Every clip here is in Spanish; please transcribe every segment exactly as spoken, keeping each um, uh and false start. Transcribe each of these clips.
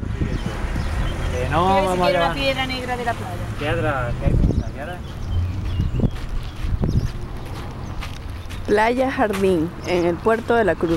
Que no, Mira, si vamos a quiere una llevar. piedra negra de la playa. Piedra, ¿qué hay muchas piedras? Playa Jardín, en el puerto de la Cruz.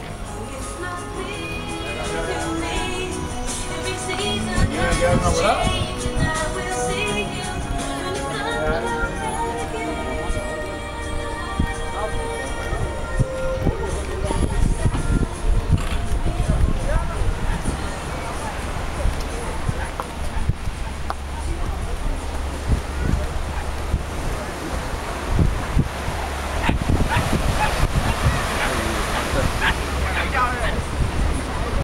¿Quieres una volada?